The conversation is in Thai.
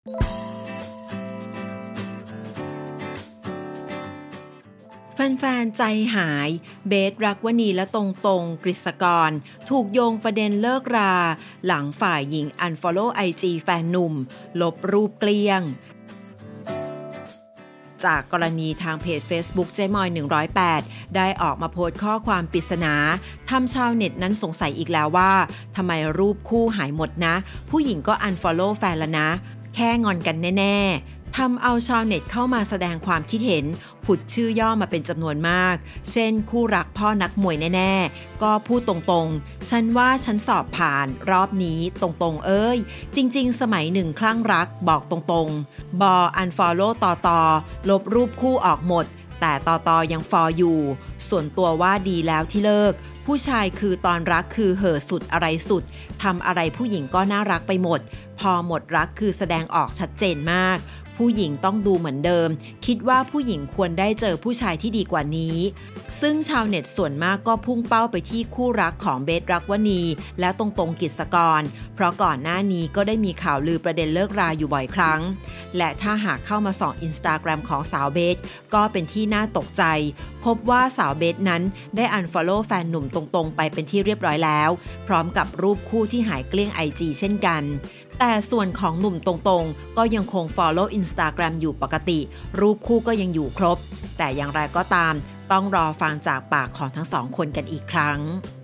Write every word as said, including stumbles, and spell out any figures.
แฟนๆใจหายเบสรักวณีและตรงตรงกฤษกรถูกโยงประเด็นเลิกราหลังฝ่ายหญิง unfollow ไอ จี แฟนหนุ่มลบรูปเกลี้ยงจากกรณีทางเพจ Facebook เจ๊มอยหนึ่งศูนย์แปดได้ออกมาโพสต์ข้อความปริศนาทำชาวเน็ตนั้นสงสัยอีกแล้วว่าทำไมรูปคู่หายหมดนะผู้หญิงก็ unfollow แฟนแล้วนะแค่งอนกันแน่ๆทำเอาชาวเน็ตเข้ามาแสดงความคิดเห็นผุดชื่อย่อมาเป็นจำนวนมากเช่นคู่รักพ่อนักมวยแน่ๆก็พูดตรงๆฉันว่าฉันสอบผ่านรอบนี้ตรงๆเอ้ยจริงๆสมัยหนึ่งคลั่งรักบอกตรงๆบอ unfollow ต่อต่อลบรูปคู่ออกหมดแต่ต่อต่อยังฟออยู่ส่วนตัวว่าดีแล้วที่เลิกผู้ชายคือตอนรักคือเห่อสุดอะไรสุดทำอะไรผู้หญิงก็น่ารักไปหมดพอหมดรักคือแสดงออกชัดเจนมากผู้หญิงต้องดูเหมือนเดิมคิดว่าผู้หญิงควรได้เจอผู้ชายที่ดีกว่านี้ซึ่งชาวเน็ตส่วนมากก็พุ่งเป้าไปที่คู่รักของเบสรักวณีและตรงตรงกฤษกรเพราะก่อนหน้านี้ก็ได้มีข่าวลือประเด็นเลิกราอยู่บ่อยครั้งและถ้าหากเข้ามาส่อง Instagram ของสาวเบสก็เป็นที่น่าตกใจพบว่าสาวเบสนั้นได้ unfollow แฟนหนุ่มตรงๆไปเป็นที่เรียบร้อยแล้วพร้อมกับรูปคู่ที่หายเกลี้ยง ไอ จี เช่นกันแต่ส่วนของหนุ่มตรงๆก็ยังคง follow Instagram อยู่ปกติรูปคู่ก็ยังอยู่ครบแต่อย่างไรก็ตามต้องรอฟังจากปากของทั้งสองคนกันอีกครั้ง